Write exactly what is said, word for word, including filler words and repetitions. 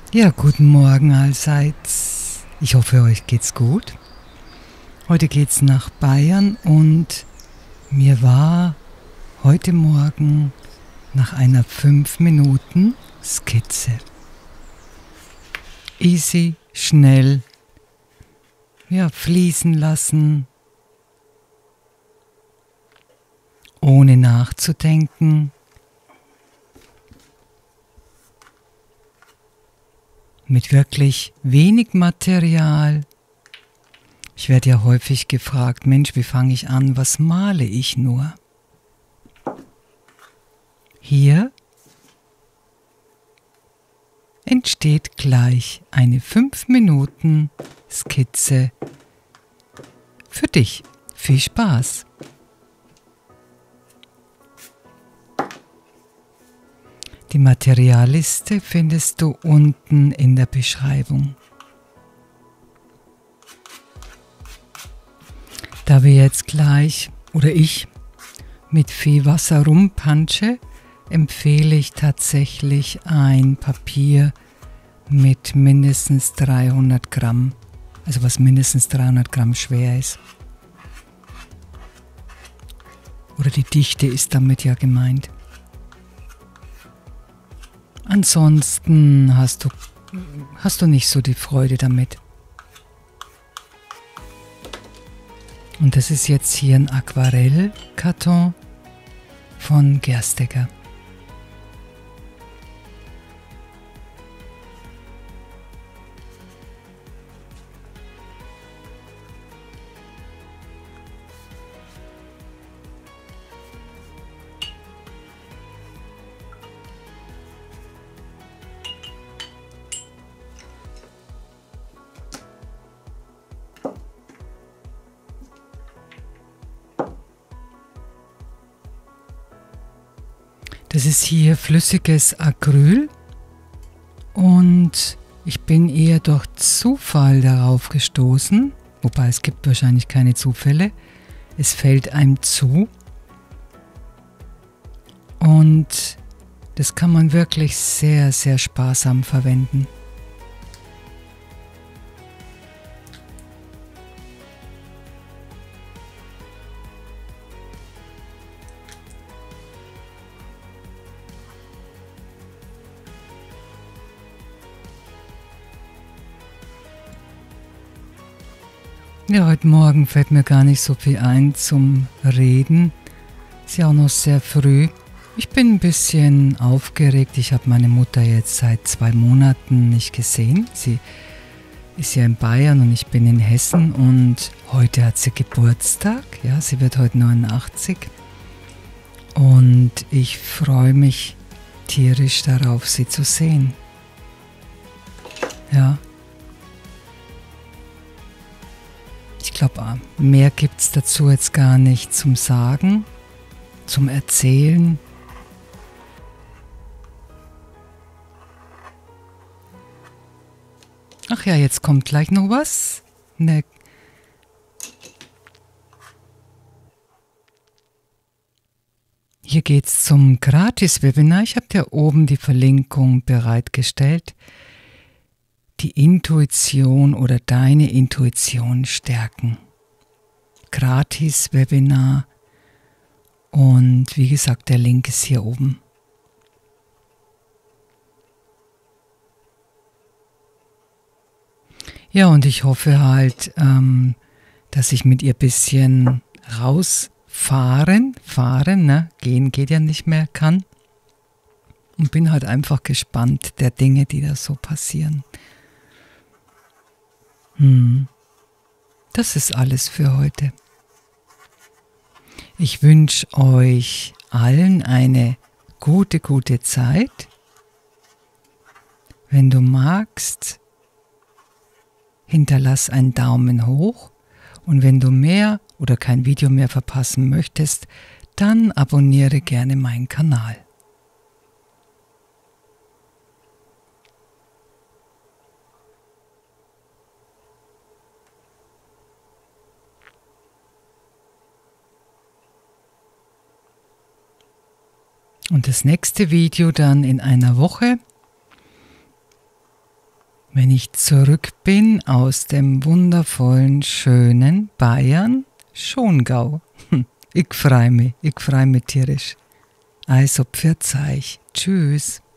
Ja, guten Morgen allseits. Ich hoffe, euch geht's gut. Heute geht's nach Bayern und mir war heute Morgen nach einer fünf Minuten Skizze. Easy, schnell, ja, fließen lassen, ohne nachzudenken. Mit wirklich wenig Material. Ich werde ja häufig gefragt, Mensch, wie fange ich an, was male ich nur? Hier entsteht gleich eine fünf Minuten Skizze für dich. Viel Spaß! Die Materialliste findest du unten in der Beschreibung. Da wir jetzt gleich, oder ich, mit viel Wasser rumpansche, empfehle ich tatsächlich ein Papier mit mindestens dreihundert Gramm, also was mindestens dreihundert Gramm schwer ist. Oder die Dichte ist damit ja gemeint. Ansonsten hast du, hast du nicht so die Freude damit. Und das ist jetzt hier ein Aquarellkarton von Gerstecker. Das ist hier flüssiges Acryl und ich bin eher durch Zufall darauf gestoßen, wobei es gibt wahrscheinlich keine Zufälle, es fällt einem zu und das kann man wirklich sehr, sehr sparsam verwenden. Ja, heute Morgen fällt mir gar nicht so viel ein zum Reden. Ist ja auch noch sehr früh. Ich bin ein bisschen aufgeregt. Ich habe meine Mutter jetzt seit zwei Monaten nicht gesehen. Sie ist ja in Bayern und ich bin in Hessen und heute hat sie Geburtstag. Ja, sie wird heute neunundachtzig. Und ich freue mich tierisch darauf, sie zu sehen. Ja. Ich glaube, mehr gibt es dazu jetzt gar nicht zum Sagen, zum Erzählen. Ach ja, jetzt kommt gleich noch was. Ne. Hier geht es zum Gratis-Webinar. Ich habe dir oben die Verlinkung bereitgestellt. Die Intuition oder deine Intuition stärken. Gratis Webinar und wie gesagt, der Link ist hier oben. Ja, und ich hoffe halt, ähm, dass ich mit ihr ein bisschen rausfahren, fahren, ne? Gehen geht ja nicht mehr, kann. Und bin halt einfach gespannt der Dinge, die da so passieren. Das ist alles für heute. Ich wünsche euch allen eine gute, gute Zeit. Wenn du magst, hinterlass einen Daumen hoch und wenn du mehr oder kein Video mehr verpassen möchtest, dann abonniere gerne meinen Kanal. Und das nächste Video dann in einer Woche. wenn ich zurück bin aus dem wundervollen, schönen Bayern, Schongau. Ich freue mich, ich freue mich tierisch. Also, pfiat euch. Tschüss.